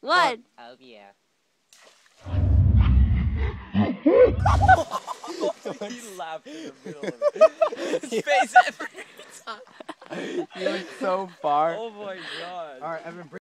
One. Oh yeah. He laughed in the middle of it. His face every time. You went so far. Oh my god. All right, Evan.